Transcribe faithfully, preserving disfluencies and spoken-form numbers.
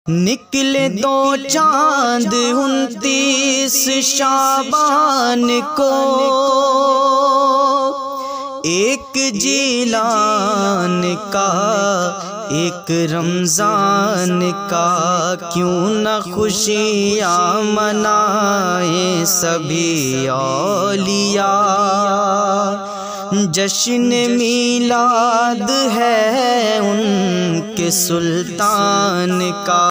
निकले दो चांद उनतीस शाबान को, एक जीलान का एक रमज़ान का। क्यों न खुशियाँ मनाए सभी औलिया, जश्न मीलाद है उनके सुल्तान का।